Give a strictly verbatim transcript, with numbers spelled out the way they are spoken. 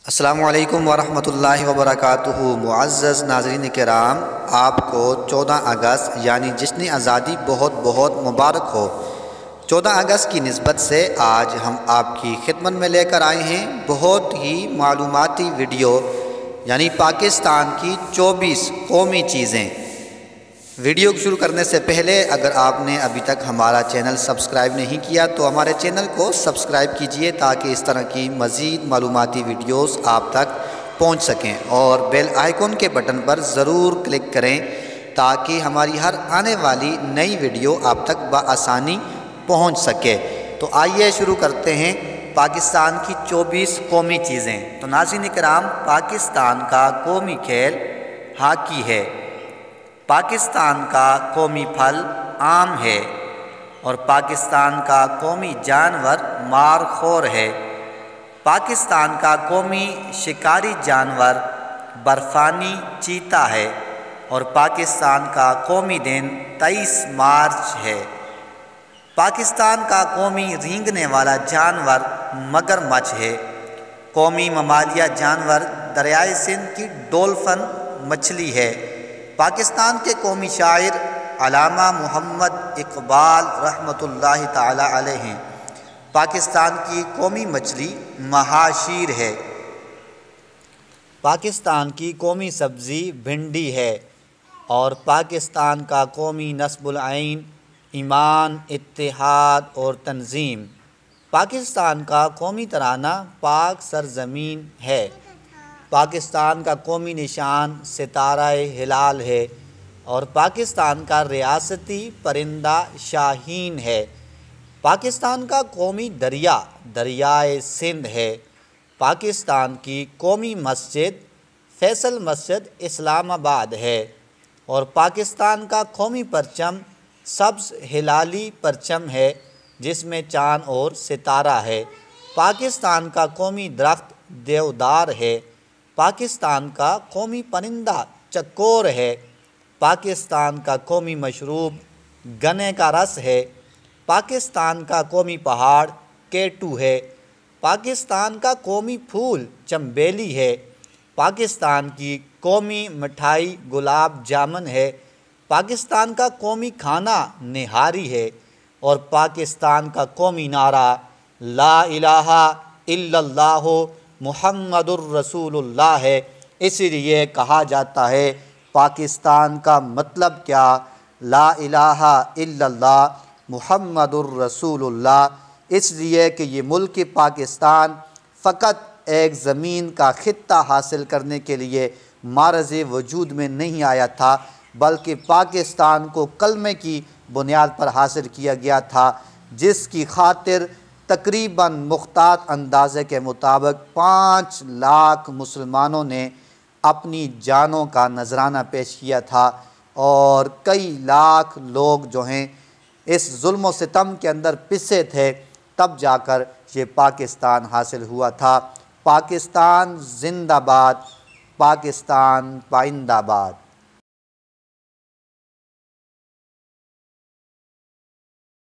السلام علیکم ورحمۃ اللہ وبرکاتہ۔ معزز ناظرین کرام، آپ کو چودہ اگست یعنی جشن آزادی بہت بہت مبارک ہو۔ چودہ اگست کی نسبت سے آج ہم آپ کی خدمت میں لے کر آئے ہیں بہت ہی معلوماتی ویڈیو، یعنی پاکستان کی چوبیس قومی چیزیں۔ ویڈیو شروع کرنے سے پہلے اگر آپ نے ابھی تک ہمارا چینل سبسکرائب نہیں کیا تو ہمارے چینل کو سبسکرائب کیجئے تاکہ اس طرح کی مزید معلوماتی ویڈیوز آپ تک پہنچ سکیں، اور بیل آئیکن کے بٹن پر ضرور کلک کریں تاکہ ہماری ہر آنے والی نئی ویڈیو آپ تک بآسانی پہنچ سکے۔ تو آئیے شروع کرتے ہیں پاکستان کی چوبیس قومی چیزیں۔ تو ناظرین کرام، پاکستان کا قومی کھیل ہاکی ہے، پاکستان کا قومی پھل آم ہے، اور پاکستان کا قومی جانور مار خور ہے۔ پاکستان کا قومی شکاری جانور برفانی چیتا ہے، اور پاکستان کا قومی دن تیئیس مارچ ہے۔ پاکستان کا قومی رینگنے والا جانور مگرمچھ ہے۔ قومی ممالیہ جانور دریائے سندھ کی ڈولفن مچھلی ہے۔ پاکستان کے قومی شاعر علامہ محمد اقبال رحمۃ اللہ تعالی علیہ ہیں۔ پاکستان کی قومی مچھلی مہاشیر ہے۔ پاکستان کی قومی سبزی بھنڈی ہے، اور پاکستان کا قومی نصب العین ایمان، اتحاد اور تنظیم۔ پاکستان کا قومی ترانہ پاک سرزمین ہے۔ پاکستان کا قومی نشان ستارہ ہلال ہے، اور پاکستان کا ریاستی پرندہ شاہین ہے۔ پاکستان کا قومی دریا دریائے سندھ ہے۔ پاکستان کی قومی مسجد فیصل مسجد اسلام آباد ہے، اور پاکستان کا قومی پرچم سبز ہلالی پرچم ہے جس میں چاند اور ستارہ ہے۔ پاکستان کا قومی درخت دیودار ہے۔ پاکستان کا قومی پرندہ چکور ہے۔ پاکستان کا قومی مشروب گنے کا رس ہے۔ پاکستان کا قومی پہاڑ کیٹو ہے۔ پاکستان کا قومی پھول چنبیلی ہے۔ پاکستان کی قومی مٹھائی گلاب جامن ہے۔ پاکستان کا قومی کھانا نہاری ہے، اور پاکستان کا قومی نعرہ لا الہ الا اللہ محمد الرسول اللہ ہے۔ اسی لیے کہا جاتا ہے پاکستان کا مطلب کیا؟ لا الہ الا اللہ محمد الرسول اللہ۔ اس لیے کہ یہ ملک پاکستان فقط ایک زمین کا خطہ حاصل کرنے کے لیے معرض وجود میں نہیں آیا تھا، بلکہ پاکستان کو کلمے کی بنیاد پر حاصل کیا گیا تھا، جس کی خاطر تقریباً مختار اندازے کے مطابق پانچ لاکھ مسلمانوں نے اپنی جانوں کا نذرانہ پیش کیا تھا، اور کئی لاکھ لوگ جو ہیں اس ظلم و ستم کے اندر پسے تھے، تب جا کر یہ پاکستان حاصل ہوا تھا۔ پاکستان زندہ باد، پاکستان پائندہ باد۔